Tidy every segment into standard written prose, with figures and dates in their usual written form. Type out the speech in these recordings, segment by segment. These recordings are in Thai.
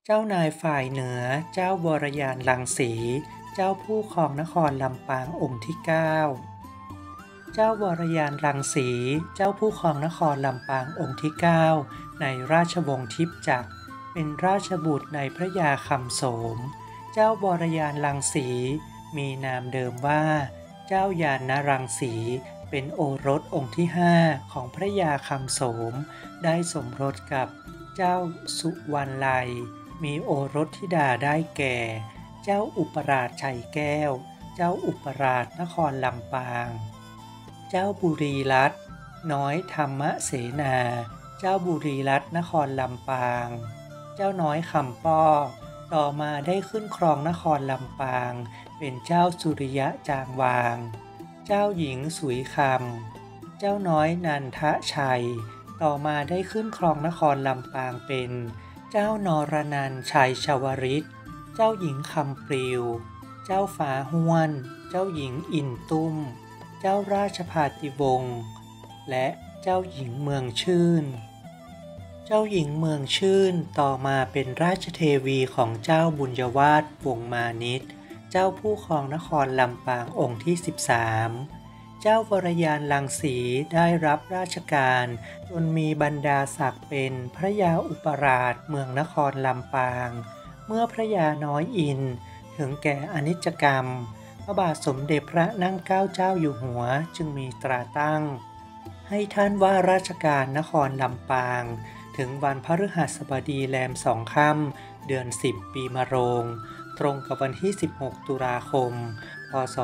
เจ้านายฝ่ายเหนือเจ้าวรยานรังสีเจ้าผู้ครองนครลำปางองค์ที่9เจ้าวรยานรังสีเจ้าผู้ครองนครลำปางองค์ที่9ในราชวงศ์ทิพย์จักรเป็นราชบุตรในพระยาคำโสมเจ้าวรยานรังสีมีนามเดิมว่าเจ้ายานนรังสีเป็นโอรสองค์ที่5ของพระยาคำโสมได้สมรสกับเจ้าสุวรรณไลมีโอรสธิดาได้แก่ เจ้าอุปราชชัยแก้ว เจ้าอุปราชนครลำปาง เจ้าบุรีรัตน์น้อยธรรมเสนา เจ้าบุรีรัตน์นครลำปาง เจ้าน้อยคำป้อ ต่อมาได้ขึ้นครองนครลำปาง เป็นเจ้าสุริยะจางวาง เจ้าหญิงสุยคำ เจ้าน้อยนันทชัย ต่อมาได้ขึ้นครองนครลำปางเป็น เจ้านรนันท์ชัยชวริต เจ้าหญิงคำปลิว เจ้าฟ้าห้วน เจ้าหญิงอินตุ้ม เจ้าราชภาติวงศ์และเจ้าหญิงเมืองชื่น เจ้าหญิงเมืองชื่นต่อมาเป็นราชเทวีของเจ้าบุญยวาทวงศ์มานิตเจ้าผู้ครองนครลำปางองค์ที่13เจ้าวรยานรังสีได้รับราชการจนมีบรรดาศักดิ์เป็นพระยาอุปราชเมืองนครลำปางเมื่อพระยาน้อยอินถึงแก่อนิจกรรมพระบาทสมเด็จพระนั่งเกล้าเจ้าอยู่หัวจึงมีตราตั้งให้ท่านว่าราชการนครลำปางถึงวันพฤหัสบดีแรม2 ค่ำเดือน10ปีมะโรงตรงกับวันที่16ตุลาคมพศ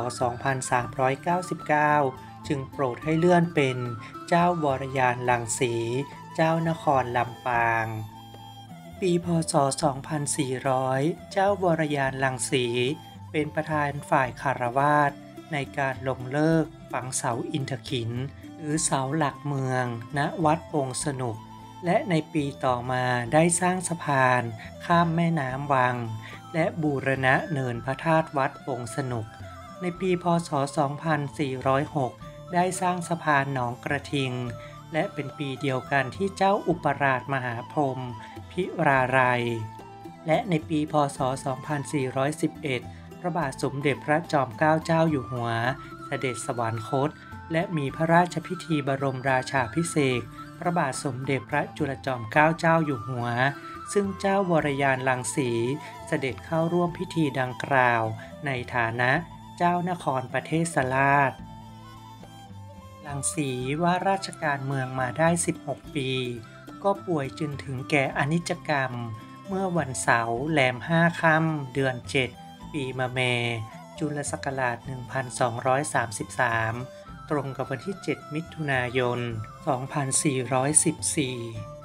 2399จึงโปรดให้เลื่อนเป็นเจ้าวรยานรังสีเจ้านครลำปางปีพศ2400เจ้าวรยานรังสีเป็นประธานฝ่ายคารวาสในการลงฤกษ์ฝังเสาอินทขิฬหรือเสาหลักเมืองณวัดปงสนุกและในปีต่อมาได้สร้างสะพานข้ามแม่น้ำวังและบูรณะเนินพระธาตุวัดปงสนุกในปีพศ2406ได้สร้างสะพานหนองกระทิงและเป็นปีเดียวกันที่เจ้าอุปราชมหาพรหมพิราลัยและในปีพศ2411พระบาทสมเด็จพระจอมเกล้าเจ้าอยู่หัวเสด็จสวรรคตและมีพระราชพิธีบรมราชาภิเษกพระบาทสมเด็จพระจุลจอมเกล้าเจ้าอยู่หัวซึ่งเจ้าวรยานรังสีเสด็จเข้าร่วมพิธีดังกล่าวในฐานะเจ้านครประเทศราชรังสีว่าราชการเมืองมาได้16ปีก็ป่วยจนถึงแก่อนิจกรรมเมื่อวันเสาร์แรม5 ค่ำเดือน7ปีมะแม่จุลศักราช1233ตรงกับวันที่7มิถุนายน2414